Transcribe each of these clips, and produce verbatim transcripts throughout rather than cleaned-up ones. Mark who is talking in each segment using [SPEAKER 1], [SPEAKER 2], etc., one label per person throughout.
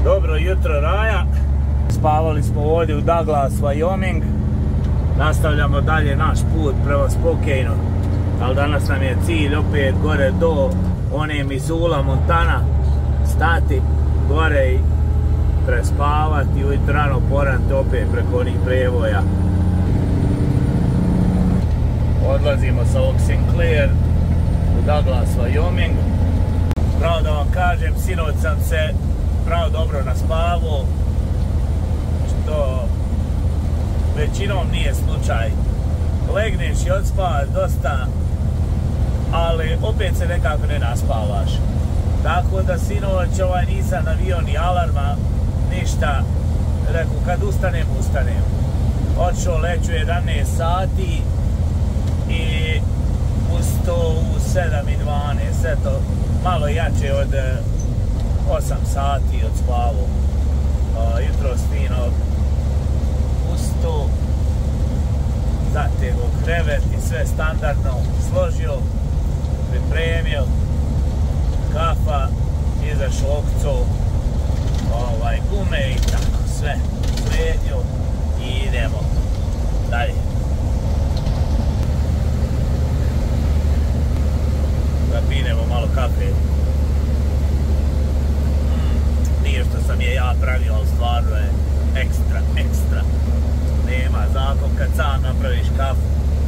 [SPEAKER 1] Dobro jutro Raja, spavali smo ovdje u Douglas, Wyoming. Nastavljamo dalje naš put prema Spokaneu, ali danas nam je cilj opet gore do one Missoula, Montana, stati gore i prespavati, ujutro rano poranti opet preko onih prevoja. Odlazimo sa ovog Sinclair u Douglas, Wyoming. Pravo da vam kažem, sinoć sam se pravo dobro naspavao, što većinom nije slučaj. Legneš i odspavaš dosta, ali opet se nekako ne naspavaš. Tako da sinoć ovaj nisam navio ni alarma, ništa. Rekao, kad ustanem, ustanem. Otišao leću jedanaest sati i uz to u sedam i dvanaest, eto, malo jače od osam sati od spavu. Jutro fino usto, zatego krevet i sve standardno složio, pripremio, kafa, izašao okco, ovaj, gume i tako, sve sredio i idemo dalje. Da pinemo malo kafe. Mm, nije što sam je ja pravio, ali stvarno je ekstra, ekstra. Nema zakon kad sam napraviš kafu.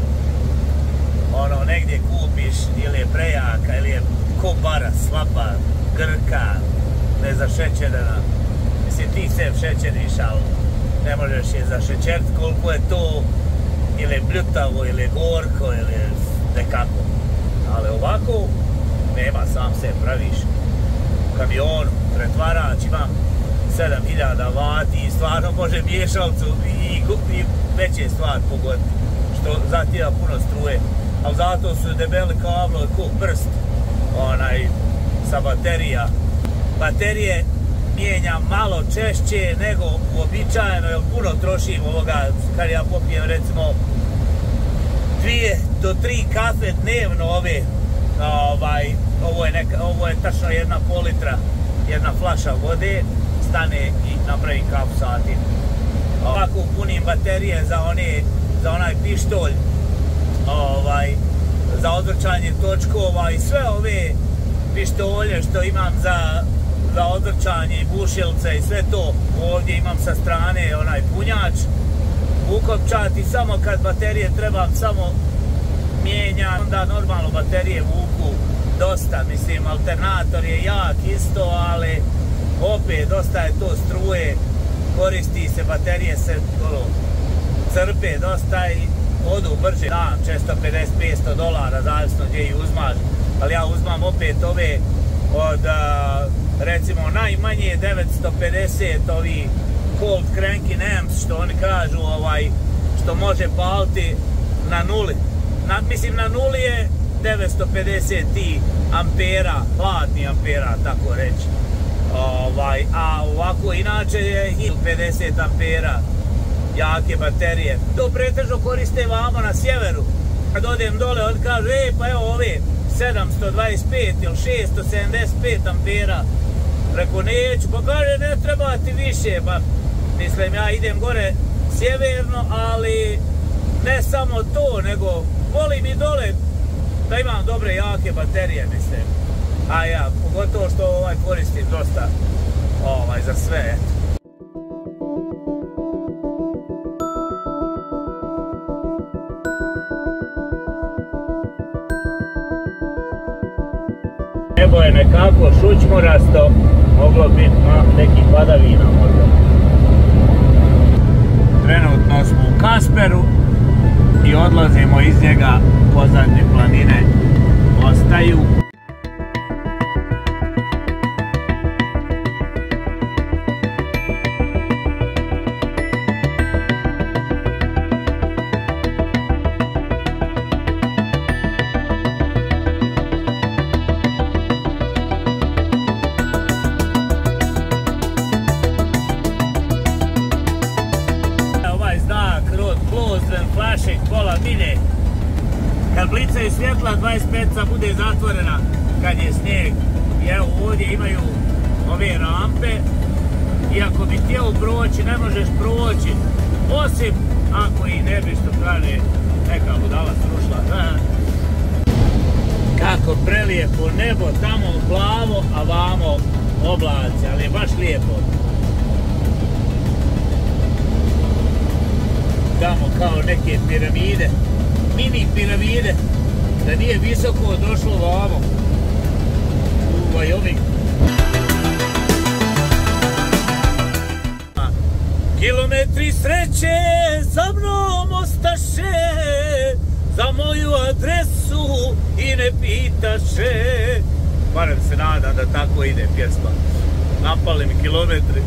[SPEAKER 1] Ono, negdje kupiš ili je prejaka, ili je ko bara, slaba, grka, ne zašećerena. Mislim, ti se šećeriš, ali ne možeš je zašećert koliko je to, ili je bljutavo, ili je gorko, ili je nekako. Ali ovako, nema, sam se praviš. U kamionu, pretvarač, imam sedam hiljada vati i stvarno može miješalcu i, i veće stvari pogoditi, što zahtijeva puno struje. Ali zato su debeli kablovi ko prst, onaj, sa baterija. Baterije mijenjam malo češće nego uobičajeno, jer puno trošim ovoga, kad ja popijem recimo dvije do tri kafe dnevno ove, ovaj, ovo je, neka, ovo je tačno jedna pol litra, jedna flaša vode, stane i napravi kafu sati. Ovako punim baterije za, one, za onaj pištolj, ovaj, za odvrćanje točkova i sve ove pištolje što imam za, za odvrćanje i bušilce i sve to. Ovdje imam sa strane onaj punjač, ukopčati samo kad baterije trebam samo mijenjam, onda normalno baterije vuku dosta, mislim alternator je jak isto, ali opet dosta je to struje, koristi se, baterije se ono, crpe dosta i odu brže. Da, često pedeset do petsto dolara, zavisno gdje ih uzmaš, ali ja uzmam opet ove od recimo najmanje devetsto pedeset ovi cold cranking amps, što oni kažu, ovaj, što može paliti na nuli. Na, mislim na nuli je devetsto pedeset ampera, hladni ampera, tako reći. Ovaj, a ovako inače je hiljadu pedeset ampera jake baterije. To pretežno koriste vamo na sjeveru. Kad odem dole, oni kažu, e pa evo ove sedamsto dvadeset pet ili šesto sedamdeset pet ampera. Preko neću, pa kaže ne treba ti više, pa mislim ja idem gore sjeverno, ali ne samo to, nego volim i dole da imam dobre jake baterije, mislim. A ja, pogotovo što ovaj koristim dosta ovaj, za sve. Nebo je nekako šućmurasto, moglo biti neki padavina možda. Trenutno smo u Kasperu i odlazimo iz njega, pozadnje planine ostaju. Pola milje. Kad blicaju svjetla, dvadeset petica bude zatvorena kad je snijeg. I evo ovdje imaju ove rampe i ako bi htio proći, ne možeš proći, osim ako i ne bi, što kaže, neka budala srušla. Kako prelijepo nebo, tamo plavo, a vamo oblaci, ali je baš lijepo. Tamo kao neke piramide, mini piramide, da nije visoko došlo vamo u Wyoming. Kilometri sreće za mnom ostaše, za moju adresu i ne pitaše. Barem se nadam da tako ide pjesma. Napali mi kilometri.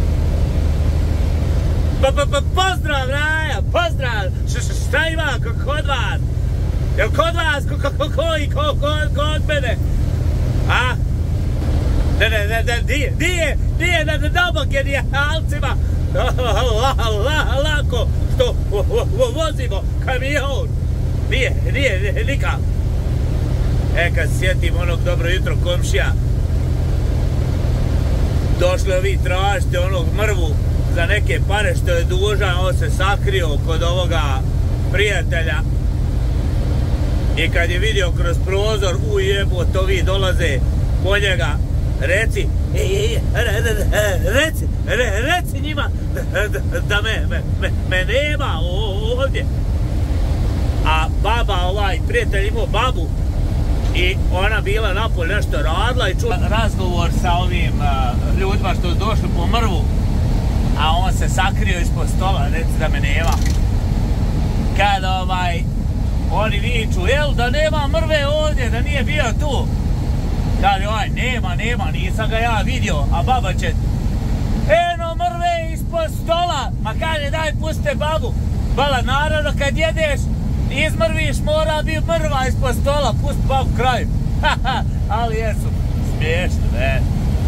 [SPEAKER 1] Pa, pa, pa, pozdrav, Raja, pozdrav! Š, šta ima kod vas? Jel kod vas, ko, ko, koji, ko, ko, kod mene? A? Ne, ne, ne, ne, nije, nije, nije na domogenijalcima. Lako, što vozimo kamion. Nije, nije, nikak. E, kad sjetim onog dobro jutro komšija, došli ovi tražite onog mrvu za neke pare što je dužan, on se sakrio kod ovoga prijatelja i kad je vidio kroz prozor, ujebo, to vi dolaze po njega, reci, reci, reci njima da me, me, me nema ovdje. A baba, ovaj prijatelj imao babu i ona bila napolje nešto radila i čula razgovor sa ovim uh, ljudima što su došli po mrvu, a on se sakrio ispod stola, reci da me nema. Kad ovaj, oni viču, jel da nema mrve ovdje, da nije bio tu? Kaže ovaj, nema, nema, nisam ga ja vidio, a baba će, eno mrve ispod stola, ma kaže daj puste babu. Bala, naravno kad jedeš, izmrviš, mora bi mrva ispod stola, pusti babu kraju. Ali jesu, smiješno, ne?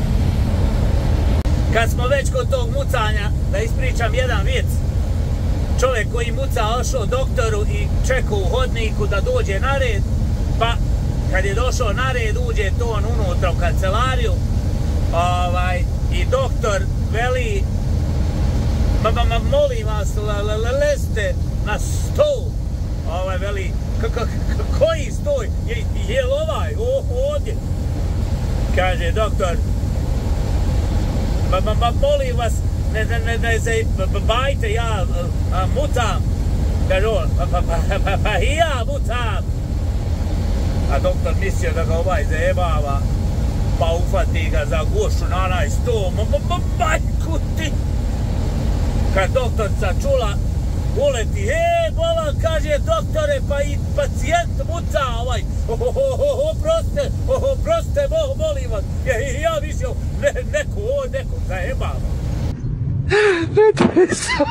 [SPEAKER 1] Kad smo već kod tog mucanja, da ispričam jedan vic. Čovjek koji muca ošao doktoru i čekao u hodniku da dođe na red, pa kad je došao na red, uđe to on unutra u kancelariju, ovaj, i doktor veli, ma, ma, ma molim vas, leste na stol. Ovaj veli, koji stoj, je, je li ovaj, ovdje? Kaže doktor, ma, ma, ma molim vas, ne, ne, ne, ne se bajte, ja a, mucam. Kaže on, pa, pa, pa, pa, pa i ja mucam. A doktor mislio da ga ovaj zajebava, pa ufati ga za gušu na onaj stol, ma, ma, ma, majku ti. Kad doktorca čula, uleti, e, bolan, kaže doktore, pa i pacijent muca ovaj, oproste, oproste, molim vas, ja mislio, ne, neko, o, neko, zajebava. Ne tresam.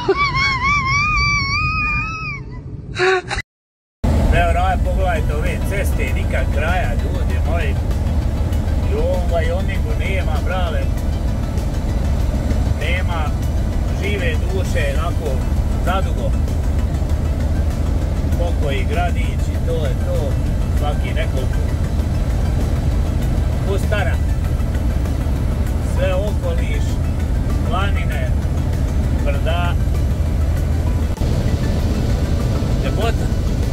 [SPEAKER 1] Evo, raj, pogledajte ove ceste, nikad kraja, ljudi moji. I u ovom Wyomingu nema, brale, nema žive duše, onako, zadugo. Pokoji, gradić i to je to, svaki nekoliko pustara. Sve okoliš, planine, brda, ljepota.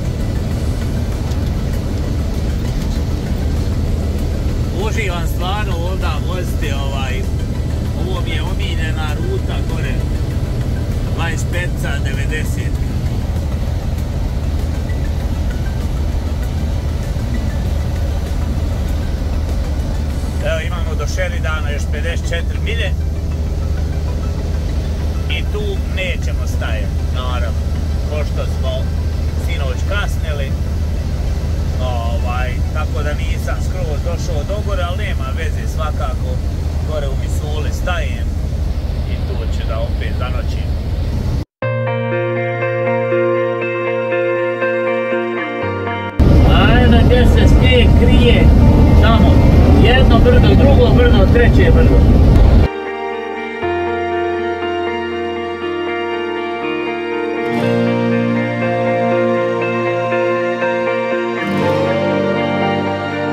[SPEAKER 1] Uživam stvarno ovdje voziti, ovaj, ovo mi je omiljena ruta gore, dvadeset pet devedeset. Evo imamo do Sheridana još pedeset četiri milje i tu nećemo stajati, naravno, pošto smo sinoć kasnili, ovaj, tako da nisam skroz došao do gore, ali nema veze, svakako gore u Missouli stajem i tu ću da opet zanoćim. Ajde, gdje se snijeg krije, tamo, jedno brdo, drugo brdo, treće brdo.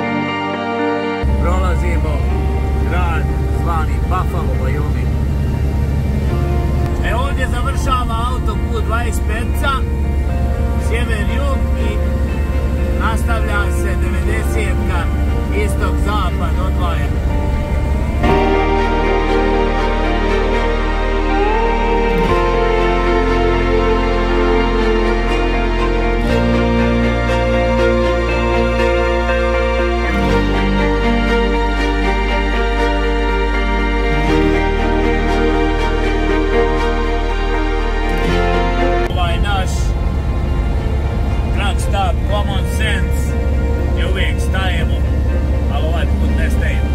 [SPEAKER 1] Prolazimo grad zvani Buffalo, Wyoming. Ovdje završava autoput dvadeset pet, sjever-jug i nastavlja se devedesetka, istok-zapad odvaja. Common sense je uvijek stajemo, ali ovaj put ne stajemo.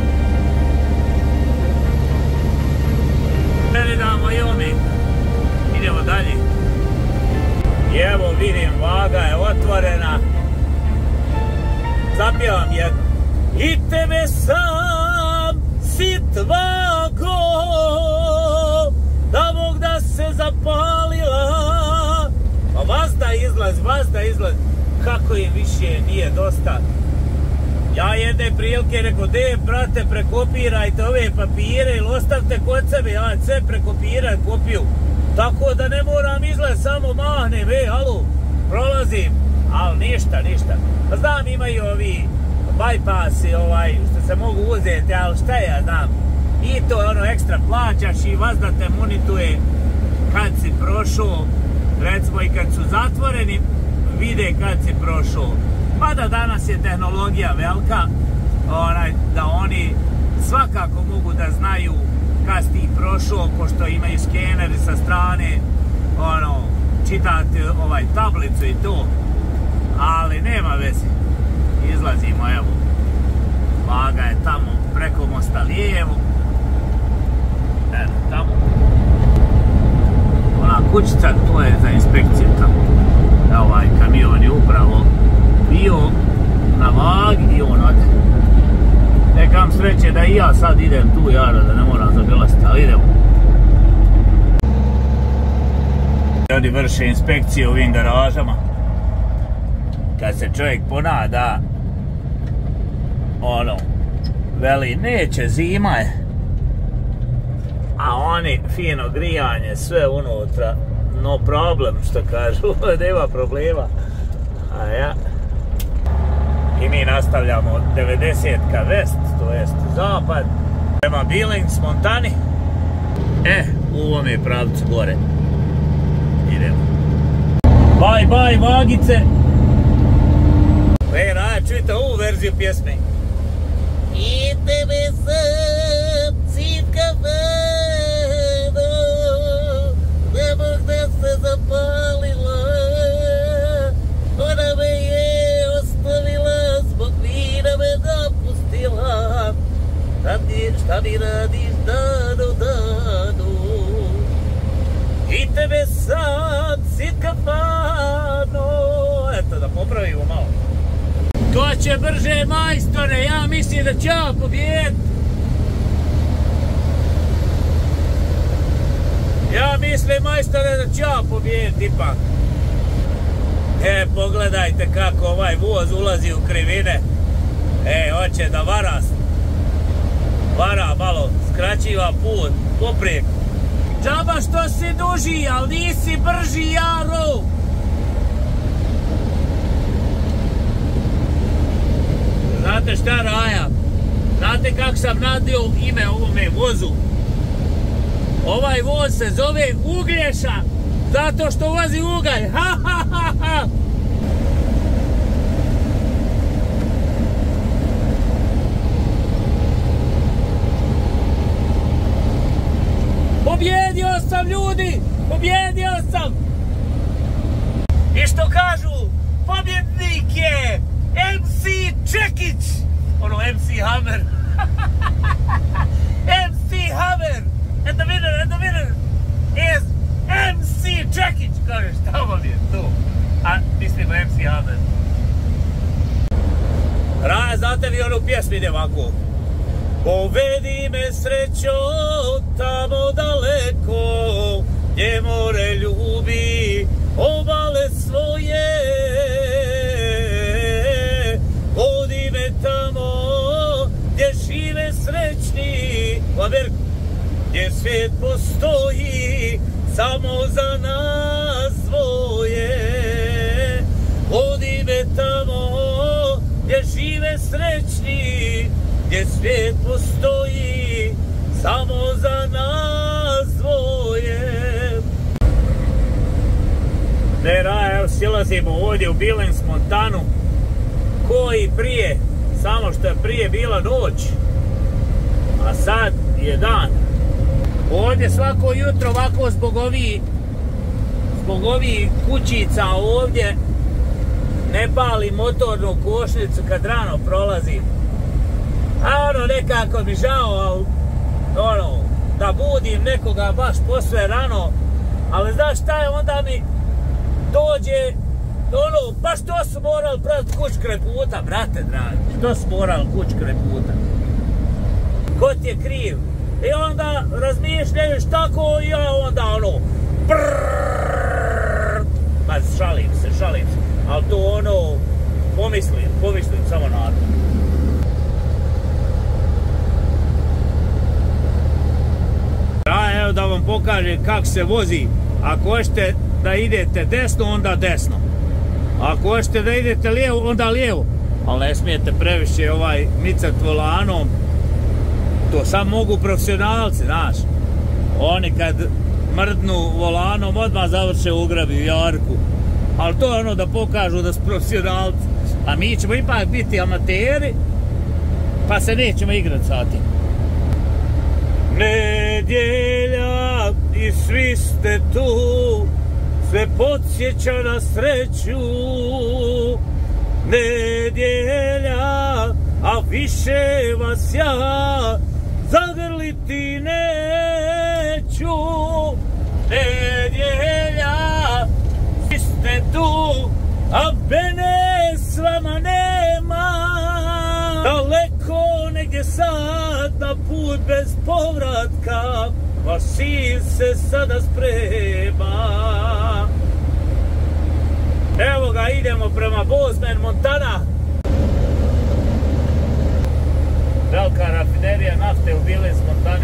[SPEAKER 1] Gledamo i omi, idemo dalje. I evo vidim, vaga je otvorena. Zapjevam jedno. I tebe sam sit vago, da Bog da se zapalila. Pa vazda izlaz, vazda izlaz. Kako im više nije dosta. Ja jedne prilike rekao, de brate, prekopirajte ove papire ili ostavite kod sebe, ja sve prekopiraj kopiju. Tako da ne moram izlaz, samo mahnem, ej, halo, prolazim. Ali ništa, ništa. Pa znam, imaju ovi bypassi, ovaj, što se mogu uzeti, ali šta ja znam. I to ono ekstra plaćaš i vas da te monituje kad si prošao, recimo i kad su zatvoreni, vide kad si prošao. Pa da danas je tehnologija velika, onaj, da oni svakako mogu da znaju kad si ti prošao, pošto imaju skeneri sa strane, ono, čitati ovaj tablicu i to. Ali nema veze. Izlazimo, evo. Vaga je tamo preko mosta lijevo. Evo, tamo. Ona kućica, to je za inspekciju tamo. Ovaj kamion je upravo bio na vagi i on ode. Nekam sreće da i ja sad idem tu, jara, da ne moram zabilaziti, ali idemo. Oni vrše inspekcije u ovim garažama. Kad se čovjek ponada, ono, veli, neće, zima je. A oni, fino grijanje, sve unutra. No problem, što kažu, nema problema. A ja. I mi nastavljamo devedesetka west, to jest zapad, prema Billings, Montani. E, u ovom je pravcu gore. Idemo. Bye, bye, vagice. E, raja, čujte ovu verziju pjesme. I tebe sam, citka vado, ne Bog da se zapalila, ona me je ostavila, zbog vina me napustila, šta mi, šta mi radiš danu, danu, i tebe sam, citka vado. Eto, da popravimo malo. Ko će brže, majstore, ja mislim da će ja pobijed. Ja mislim, majstore, da će ja pobijed, ipak. E, pogledajte kako ovaj voz ulazi u krivine. E, hoće da vara. Vara malo, skraćiva put, poprijek. Džaba što si duži, ali nisi brži, jaro. Znate šta, Raja? Znate kako sam nadio ime ovome vozu? Ovaj voz se zove Uglješa, zato što vozi ugalj. Ha, ha, ha, ha. Pobjedio sam, ljudi! Pobjedio sam! I što kažu? Pobjednik je em ce Čekić! Ono, em ce Hammer. em ce Hammer! And the winner, and the winner is em ce Čekić! Kaže, šta vam je to? A, mislim, em ce Hammer. Raja, znate li onu pjesmu ide ovako? Povedi me srećo tamo daleko, gdje more ljubi obale svoje. Vodi me tamo gdje žive srećni, u Ameriku, gdje svijet postoji samo za nas dvoje. Vodi me tamo gdje žive srećni, gdje svijet postoji samo za nas dvoje. Ne, ra, evo silazimo ovdje u Billings, Montanu, ko i prije, samo što je prije bila noć, a sad je dan. Ovdje svako jutro ovako zbog ovih zbog ovih kućica ovdje ne pali motornu košnicu kad rano prolazim. A ono, nekako mi žao, ali ono, da budim nekoga baš posve rano, ali znaš šta je, onda mi dođe, ono, baš to su morali praviti kuć kraj puta, brate dragi, što su morali kuć kraj puta? Ko ti je kriv? I onda razmišljaš tako i ja onda ono, brrrr, ma šalim se, šalim se, ali to ono, pomislim, pomislim samo na to. Ja, evo da vam pokažem kako se vozi. Ako hoćete da idete desno, onda desno. Ako hoćete da idete lijevo, onda lijevo. Ali ne smijete previše ovaj micat volanom. To sam mogu profesionalci, znaš. Oni kad mrdnu volanom, odmah završe u ugrabi u jarku. Ali to je ono da pokažu da su profesionalci. A mi ćemo ipak biti amateri, pa se nećemo igrati sa tim. Nedjelja i svi ste tu, sve podsjeća na sreću. Nedjelja, a više vas ja zagrliti neću. Nedjelja, svi ste tu, a mene s vama nema. Daleko negdje sad na put bez povratka, vaš sin se sada sprema. Evo ga, idemo prema Bozeman, Montana. Velika rafinerija nafte u Billings, Montani.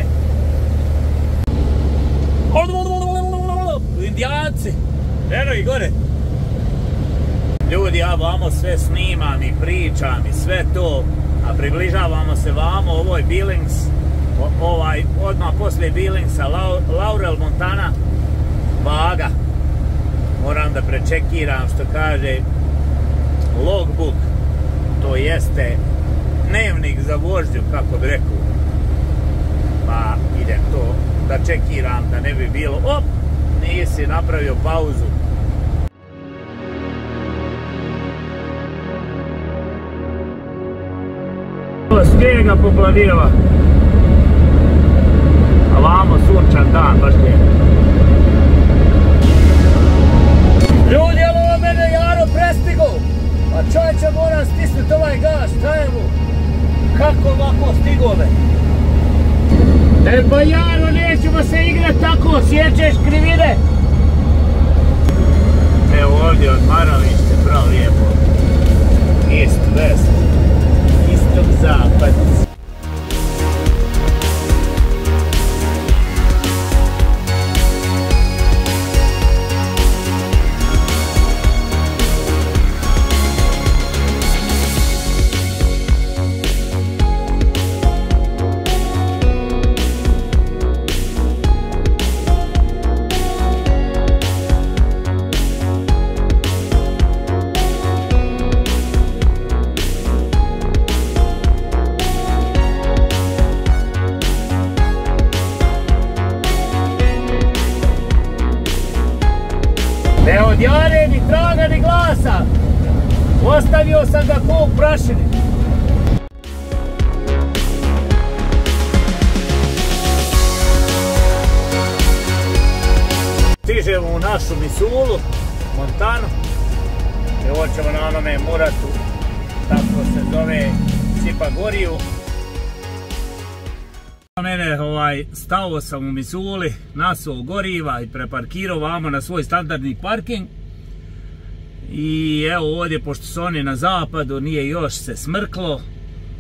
[SPEAKER 1] Indijanci, eno i gore. Ljudi, ja vamo sve snimam i pričam i sve to, a približavamo se vamo, ovo je Billings, ovaj, odmah poslije Billingsa, Laurel, Montana, vaga. Moram da prečekiram što kaže logbook, to jeste dnevnik za vožnju, kako bi rekao. Pa idem to da čekiram, da ne bi bilo, op, nisi napravio pauzu. Snijega poplavila, a vamo sunčan dan, baš lijepo. Ljudi, evo ovo mene Jaro prestigo, a čovječe mora stisnuti ovaj gas, šta je mu? Kako ovako stigo me? E pa Jaro, nećemo se igrati tako, sjećeš krivine. Evo ovdje odmaralište, prav lijepo. East, west. Istok, zapad. Ne odjare ni traga ni glasa. Ostavio sam ga ko u prašini. Stižemo u našu Misulu, Montanu. Evo ćemo na onome Muratu, tako se zove, sipa goriju. Mene ovaj, stao sam u Misuli, nasuo goriva i preparkirao vamo na svoj standardni parking. I evo ovdje, pošto su oni na zapadu, nije još se smrklo.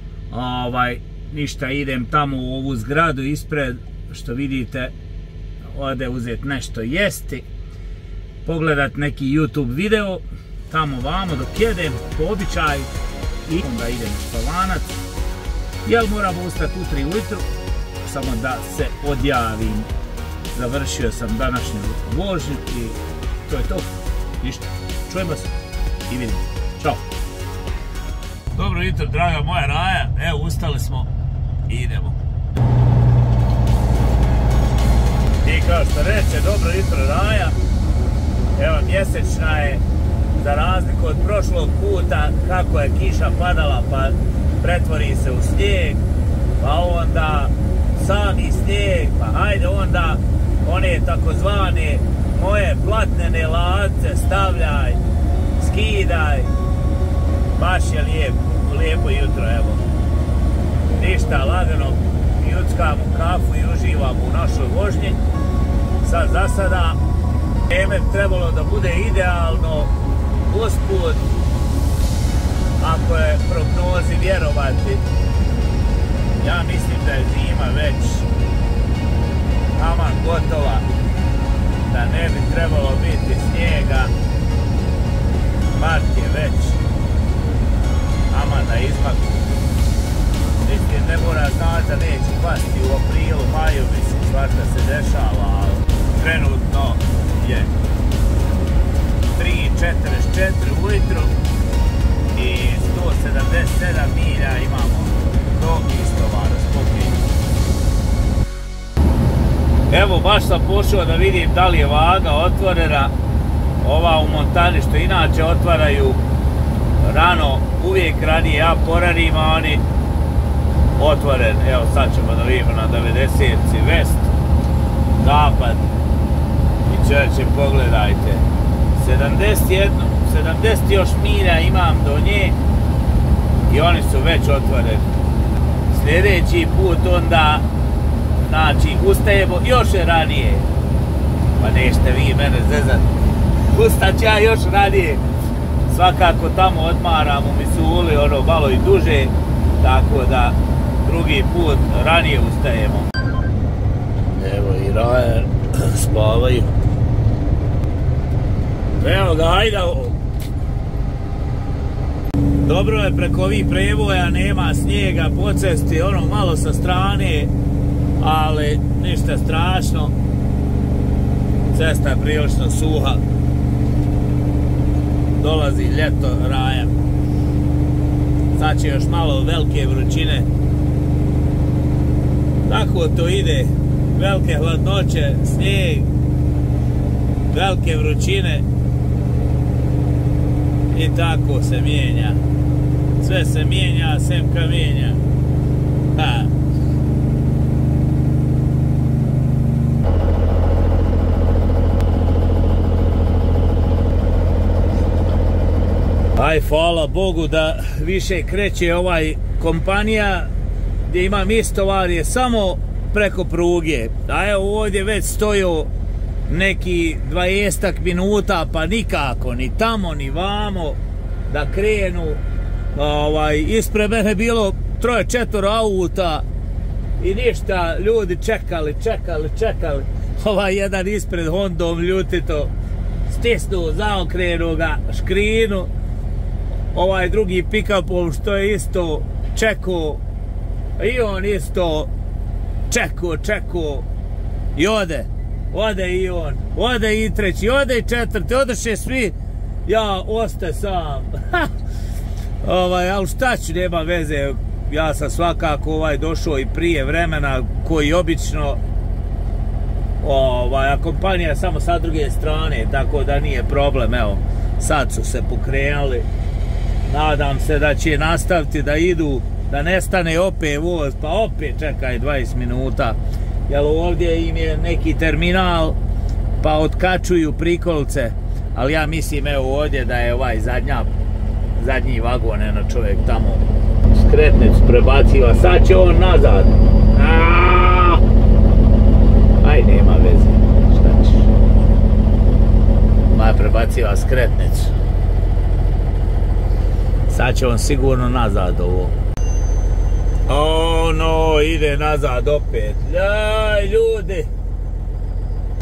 [SPEAKER 1] Ovaj, ništa, idem tamo u ovu zgradu ispred, što vidite, ode uzeti nešto jesti, pogledat neki YouTube video, tamo vamo dok jedem, po običaju, i onda idem u spavanac, jer moramo ustati u tri ujutru, samo da se odjavim. Završio sam današnju vožnju i to je to. Ništa. Čujemo se i vidimo. Ćao. Dobro jutro, draga moja Raja. Evo, ustali smo i idemo. I kao što reče, dobro jutro Raja. Evo, mjesečna je, za razliku od prošlog puta, kako je kiša padala pa pretvori se u snijeg, pa onda sami snijeg, pa hajde onda one takozvane moje platnene lance stavljaj, skidaj. Baš je lijepo, lijepo jutro, evo. Ništa, lagano juckam u kafu i uživam u našoj vožnji. Sad za sada vrijeme trebalo da bude idealno, usput, ako je prognozi vjerovati. Ja mislim da je zima već taman gotova, da ne bi trebalo biti snijega. Mart je već taman na izmaku. Mislim, ne mora znači da neće pasti u aprilu, maju, mislim, svašta se dešava, ali trenutno je tri četrdeset četiri ujutru i sto sedamdeset sedam milja imamo do istovara spokojno. Evo, baš sam pošao da vidim da li je vaga otvorena. Ova u Montani što inače otvaraju rano, uvijek ranije, ja poradim, a oni otvoren. Evo, sad ćemo da vidimo na devedesetci West, Zapad i Čerče, pogledajte. sedamdeset jedan, sedamdeset još milja imam do nje i oni su već otvoreni. Sljedeći put onda, znači, ustajemo još ranije. Pa nećete vi mene zezat. Ustat ću ja još ranije. Svakako tamo odmaram u Misuli, ono malo i duže, tako da drugi put ranije ustajemo. Evo i Raja spavaju. Evo ga, hajde. Dobro je, preko ovih prevoja nema snijega po cesti, ono malo sa strane, ali ništa strašno. Cesta je prilično suha. Dolazi ljeto, Raja. Sad će još malo velike vrućine. Tako to ide. Velike hladnoće, snijeg, velike vrućine. I tako se mijenja. Sve se mijenja, sem kamenja. Ha. Aj, hvala Bogu da više kreće ovaj kompanija gdje imam istovar je samo preko pruge. A evo ovdje već stoju neki dvadesetak minuta, pa nikako, ni tamo, ni vamo da krenu. Ovaj, ispred mene bilo troje, četvoro auta i ništa, ljudi čekali, čekali, čekali. Ovaj jedan ispred Hondom ljutito stisnuo, zaokrenuo ga, škrinu. Ovaj drugi pick-upom što je isto čekao i on isto čekao, čekao i ode. Ode i on, ode i treći, ode i četvrti, odeše svi, ja ostaje sam. Ovaj, ali šta ću, nema veze, ja sam svakako ovaj došao i prije vremena koji obično, ovaj, a kompanija samo sa druge strane, tako da nije problem. Evo, sad su se pokrenuli, nadam se da će nastaviti da idu, da nestane opet voz, pa opet čekaj dvadeset minuta. Jer ovdje im je neki terminal, pa otkačuju prikolice, ali ja mislim evo ovdje da je ovaj zadnja, zadnji vagon, eno čovjek tamo skretnic prebaciva, sad će on nazad. Aaaa! Aj, nema veze, šta ćeš? Ma prebaciva skretnicu. Sad će on sigurno nazad ovo. O, no, ide nazad opet. Jaj, ljudi.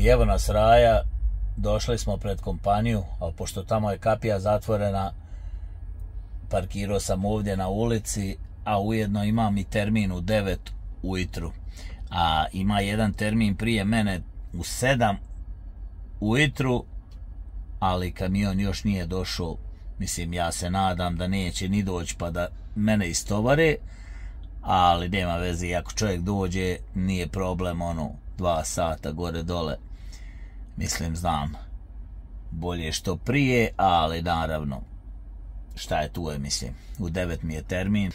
[SPEAKER 1] I evo nas raja, došli smo pred kompaniju, ali pošto tamo je kapija zatvorena, parkirao sam ovdje na ulici, a ujedno imam i termin u devet ujutru. A ima jedan termin prije mene u sedam ujutru, ali kamion još nije došao. Mislim, ja se nadam da neće ni doći pa da mene istovare, ali nema veze, ako čovjek dođe, nije problem, ono, dva sata gore dole. Mislim, znam, bolje što prije, ali naravno, šta je tu je, mislim, u devet mi je termin.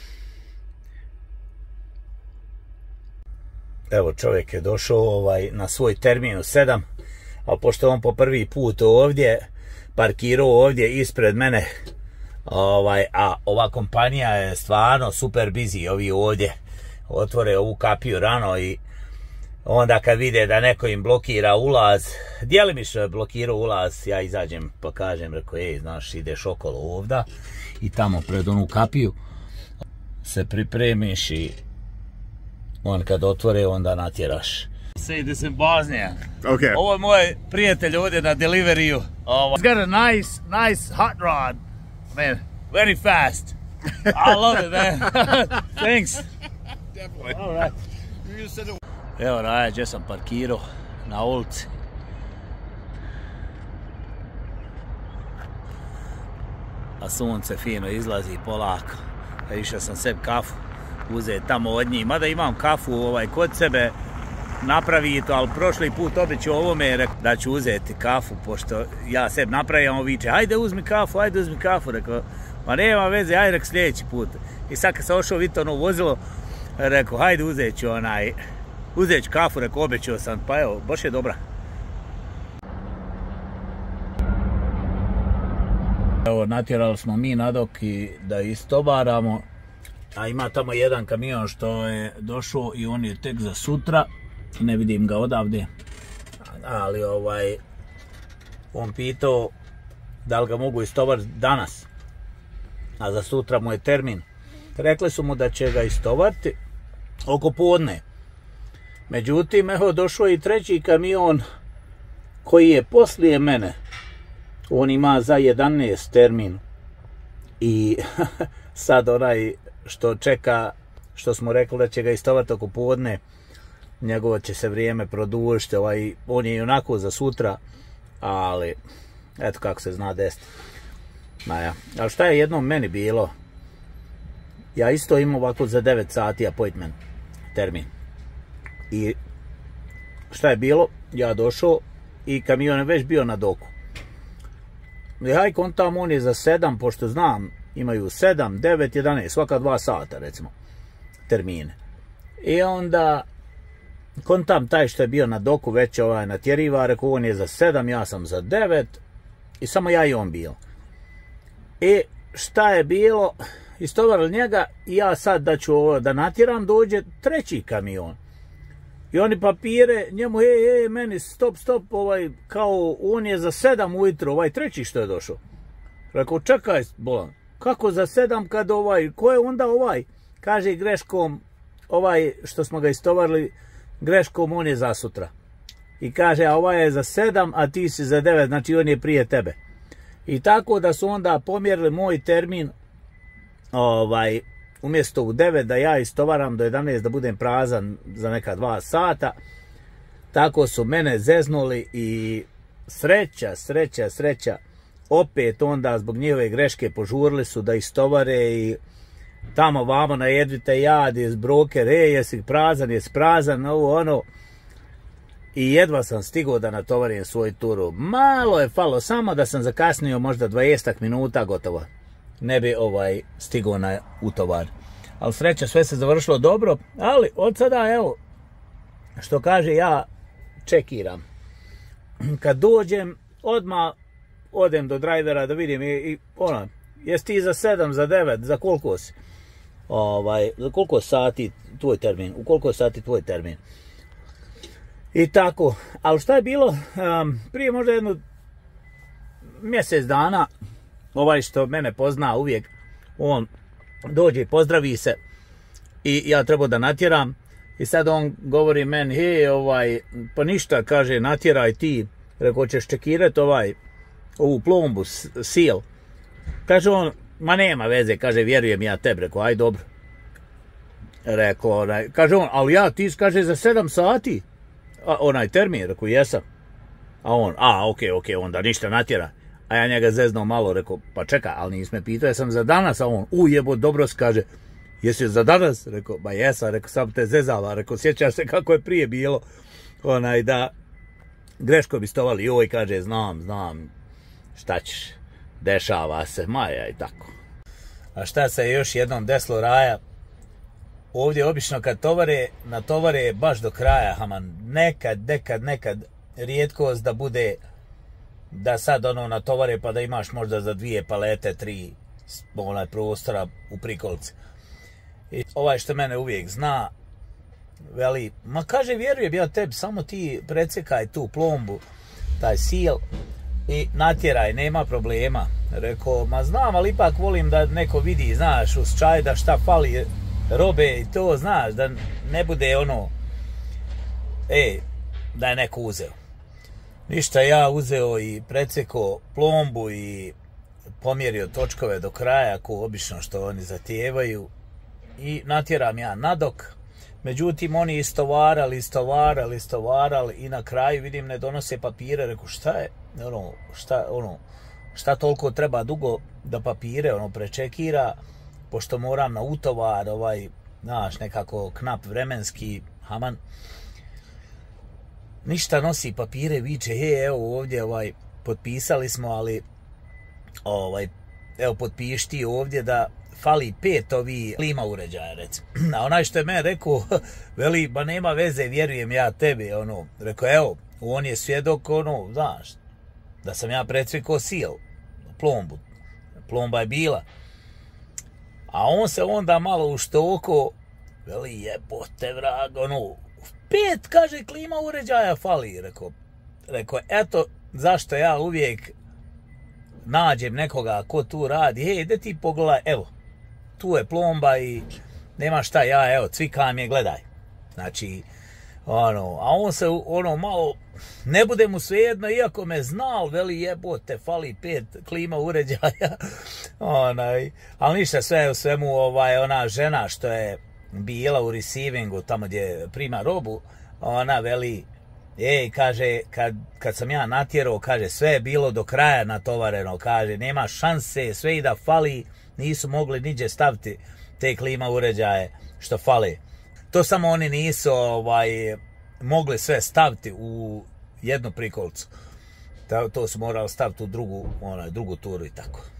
[SPEAKER 1] Evo, čovjek je došao ovaj, na svoj termin u sedam, ali pošto on po prvi put ovdje, parkirao ovdje ispred mene, ovaj, a ova kompanija je stvarno super busy, ovi ovdje otvore ovu kapiju rano i onda kad vide da neko im blokira ulaz, djelimično je blokirao ulaz, ja izađem pa kažem, reko, ej, znaš, ideš okolo ovda i tamo pred onu kapiju se pripremiš i on kad otvore onda natjeraš. Say this in Bosnia.
[SPEAKER 2] Okay.
[SPEAKER 1] Ovo je moj prijatelj ovdje na deliveriju. He's got a nice, nice hot rod. Man, very fast. I love it, man. Thanks.
[SPEAKER 2] Definitely.
[SPEAKER 1] All right. Evo, raja, gdje sam parkirao na ulici. A sunce fino izlazi polako. A išao sam sebi kafu uzeti tamo od njih. Mada imam kafu ovaj, kod sebe, napravi to, ali prošli put obećao ovome rekao da ću uzeti kafu, pošto ja sebi napravim, on viče, hajde uzmi kafu, hajde uzmi kafu, rekao, ma nema veze, hajde rekao sljedeći put. I sad kad sam ošao vidjeti ono vozilo, rekao, hajde uzet ću onaj, uzet ću kafu, rekao, obećao sam, pa evo, baš je dobra. Evo, natjerali smo mi na dok i da istovaramo, a ima tamo jedan kamion što je došao i on je tek za sutra, ne vidim ga odavde, ali ovaj, on pitao da li ga mogu istovariti danas, a za sutra mu je termin. Rekli su mu da će ga istovariti oko podne. Međutim, evo, došao je i treći kamion koji je poslije mene. On ima za jedanaest termin. I sad onaj što čeka, što smo rekli da će ga istovariti oko podne, njegovo će se vrijeme produžiti. Ovaj, on je i onako za sutra, ali eto kako se zna desiti. Maja. Ali šta je jednom meni bilo? Ja isto imam ovako za devet sati appointment, termin. I šta je bilo? Ja došao i kamion je već bio na doku. I haj kontam, on je za sedam, pošto znam, imaju sedam, devet, jedanaest, svaka dva sata, recimo, termine. I onda kontam taj što je bio na doku, već ovaj natjeriva, rekao, on je za sedam, ja sam za devet, i samo ja i on bio. I šta je bilo? Istovarili njega i ja sad da ću ovo da natjeram, dođe treći kamion. I oni papire, njemu, ej, ej, meni, stop, stop, ovaj, kao, on je za sedam ujutro, ovaj treći što je došao. Rekao, čekaj, bolan, kako za sedam kad ovaj, ko je onda ovaj? Kaže greškom, ovaj što smo ga istovarili, greškom on je za sutra. I kaže, a ovaj je za sedam, a ti si za devet, znači on je prije tebe. I tako da su onda pomjerili moj termin, ovaj, umjesto u devet da ja istovaram do jedanaest da budem prazan za neka dva sata, tako su mene zeznuli i sreća, sreća, sreća, opet onda zbog njihove greške požurili su da istovare i tamo vamo najedvite jad iz broker, ej, jesi prazan, jesi prazan, ovo ono. I jedva sam stigao da natovarim svoju turu. Malo je falo, samo da sam zakasnio možda dvadeset minuta, gotovo. Ne bi ovaj stigao na utovar. Ali sreća, sve se završilo dobro, ali od sada, evo, što kaže, ja čekiram. Kad dođem, odmah odem do drajvera da vidim i, i ono, jesi ti za sedam, za devet, za koliko si? Ovaj, za koliko sati tvoj termin, u koliko sati tvoj termin? I tako, ali šta je bilo, um, prije možda jedno mjesec dana, ovaj što mene pozna uvijek, on dođe i pozdravi se i ja trebao da natjeram I sad on govori meni, he, ovaj, pa ništa, kaže, natjeraj ti, reko, ćeš čekirati ovaj, ovu plombu, sil. Kaže on, ma nema veze, kaže, vjerujem ja tebi, reko, aj dobro. Reko, onaj, kaže on, ali ja, ti, kaže, za sedam sati, a, onaj termin, reko, jesam. A on, a, okej, okay, okej, okay, onda ništa natjera. A ja njega zeznuo malo, rekao, pa čeka, ali nisi me pitao, jesam za danas, a on, u jebo, dobro se kaže, jesi za danas? Rekao, ba jesam, rekao, sam te zezala, rekao, sjećaš se kako je prije bilo, onaj, da, greško bi stovali, joj, kaže, znam, znam, šta ćeš, dešava se, maja i tako. A šta se još jednom deslo raja, ovdje obično kad tovare, na tovare baš do kraja, haman, nekad, nekad, nekad, rijetkost da bude, da sad ono na tovare pa da imaš možda za dvije palete, tri onaj prostora u prikolici. I ovaj što mene uvijek zna, veli, ma kaže, vjerujem ja tebi, samo ti precekaj tu plombu, taj sil i natjeraj, nema problema. Rekao, ma znam, ali ipak volim da neko vidi, znaš, uz čaj da šta fali robe i to, znaš, da ne bude ono, ej, da je neko uzeo. Ništa, ja uzeo i precekao plombu i pomjerio točkove do kraja, ko obično što oni zatijevaju, i natjeram ja nadok. Međutim, oni istovarali, istovarali, istovarali i na kraju vidim ne donose papire. Reku, šta je, ono, šta, ono, šta toliko treba dugo da papire ono prečekira, pošto moram na utovar, ovaj, znaš, nekako knap vremenski, haman. Ništa, nosi papire, viče, he, evo ovdje, ovaj, potpisali smo, ali, ovaj, evo, potpiši ti ovdje da fali pet ovi klima uređaja, recimo. A onaj što je meni rekao, veli, ba nema veze, vjerujem ja tebi, ono, rekao, evo, on je svjedok, ono, znaš, da sam ja precvikao sil, plombu, plomba je bila. A on se onda malo uštoko, veli, jebote, vrag, ono, pet, kaže, klima uređaja fali, rekao, rekao, eto, zašto ja uvijek nađem nekoga ko tu radi, hej, ide ti pogledaj, evo, tu je plomba i nema šta, ja, evo, cvikam je, gledaj. Znači, ono, a on se, ono, malo, ne bude mu svejedno, iako me znal, veli, jebote, fali pet klima uređaja, onaj, ali ništa, sve u svemu, ovaj, ona žena što je bila u receivingu, tamo gdje prima robu, ona veli, ej, kaže, kad, kad sam ja natjerao, kaže, sve je bilo do kraja natovareno, kaže, nema šanse, sve i da fali, nisu mogli niđe staviti te klima uređaje što fale. To samo oni nisu ovaj, mogli sve staviti u jednu prikolicu. To su morali staviti u drugu, onaj, drugu turu i tako.